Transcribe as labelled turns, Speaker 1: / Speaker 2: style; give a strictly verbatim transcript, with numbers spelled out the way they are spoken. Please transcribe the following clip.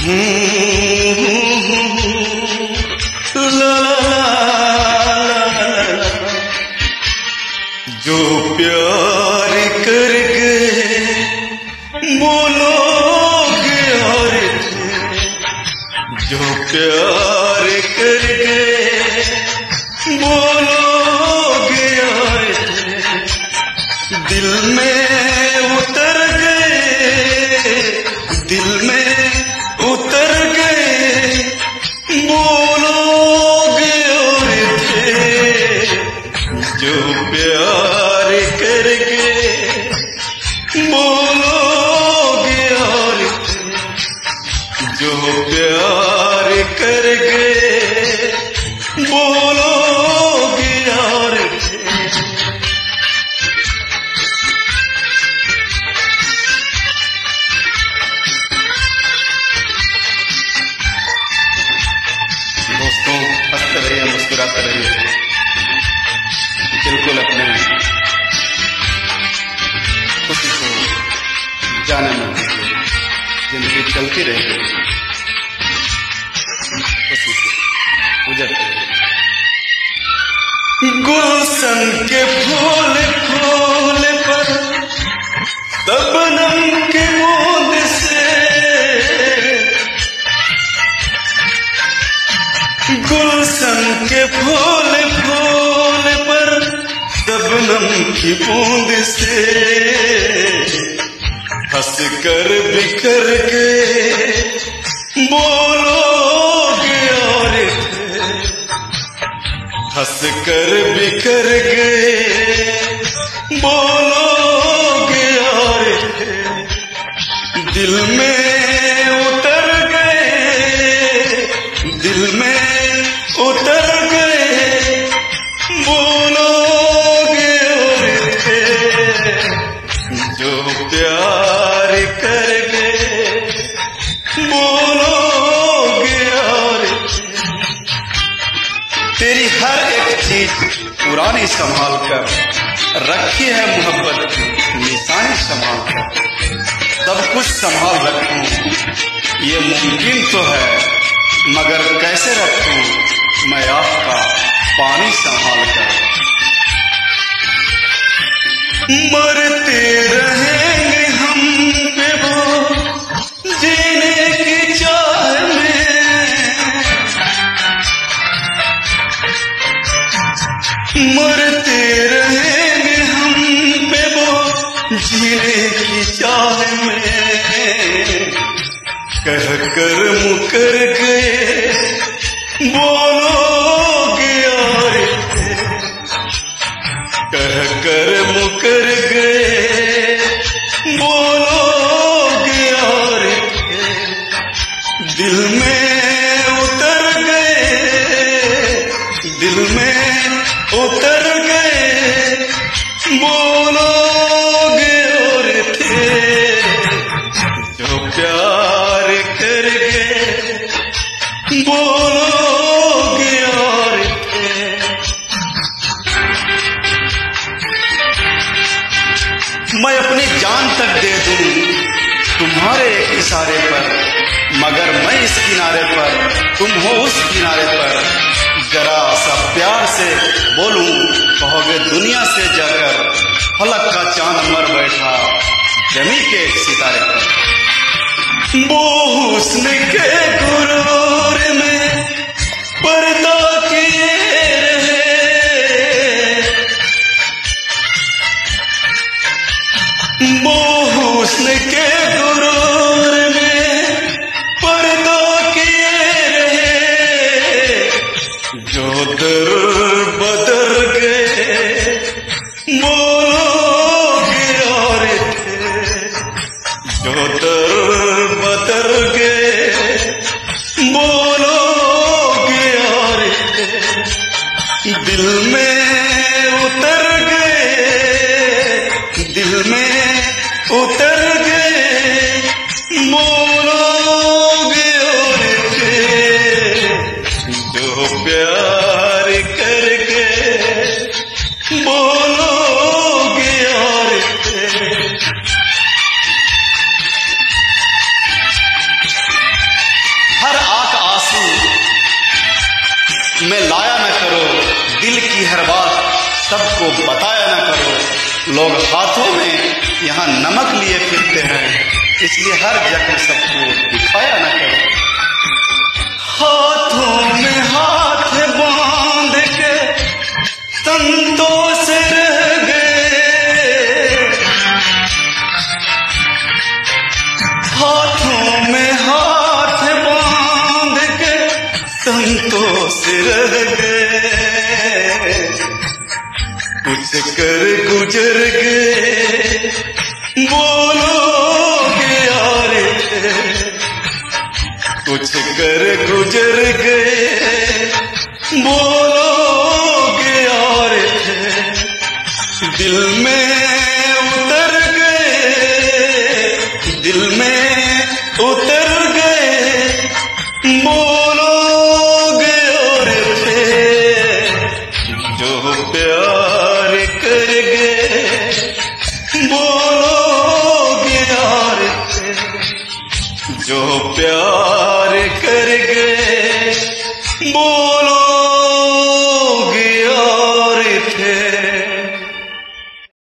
Speaker 1: ला ला ला, जो प्यार कर गए वो लोग और थे, जो प्यार कर गए वो लोग और थे, दिल में उतर गए, दिल में उतर गए वो लोग और थे, जो प्यार कर गए वो लोग और थे, जो प्यार कर गए वो लोग और थे। दोस्तों, हंसते रहिए, मुस्कुराते रहिए, बिल्कुल अपने खुशी को जाने में दीजिए, जिंदगी चलती रहेगी, खुशी से गुजरती रहेगी। गुलशन के फूल फूल पर शबनम के बूंद से, गुलशन के फूल फूल पर शबनम की बूंद से, हंस कर बिखर गए वो लोग और थे, हंस कर बिखर गए वो लोग और थे, दिल में उतर गए, दिल में उतर गए वो लोग और थे, जो प्यार कर गए वो लोग और थे। तेरी हर एक चीज पुरानी संभाल कर रखी है, मोहब्बत की निशानी संभाल कर, सब कुछ संभाल रखूं ये मुमकिन तो है, मगर कैसे रखूं मैं आपका पानी संभाल कर। मरते रहेंगे हम पे वो जीने की चाह में, मरते रहेंगे हम पे वो जीने की चाह में, कह कर मुकर गए वो लोग और थे, कह कर मुकर गए वो लोग और थे, दिल में उतर गए, दिल में उतर गए वो लोग और थे, जो प्यार कर गए वो लोग और थे। मैं अपनी जान तक दे दूं तुम्हारे एक इशारे पर, मगर मैं इस किनारे पर, तुम हो उस किनारे पर, जरा सा प्यार से बोलूं कहोगे दुनिया से जाकर, फलक का चांद मर बैठा जमी के एक सितारे पर, वो हुस्न के गुरूर में पर्दा किए रहे, वो हुस्न के गुरूर में पर्दा किए रहे, जो दर बदर गए वो लोग और थे, जो दर बदर गए वो लोग और थे, दिल में उतर गए, दिल में उतर गए वो लोग और थे, जो प्यार कर गए वो लोग और थे। सबको बताया न करो। लोग हाथों में यहाँ नमक लिए फिरते हैं, इसलिए हर जख्म सबको दिखाया न करो। हाथों में हाथ बांध के तंतों से रह गए, हाथों में हाथ बांध के तंतों से रह गए। कुछ कर गुजर गए बोलोगे यार, कुछ कर गुजर गए बोलोगे यार, दिल में उतर गए, दिल में उतर गए बोलोगे और थे, जो प्यार कर गए बोलोगे यार थे, जो प्यार कर गए बोल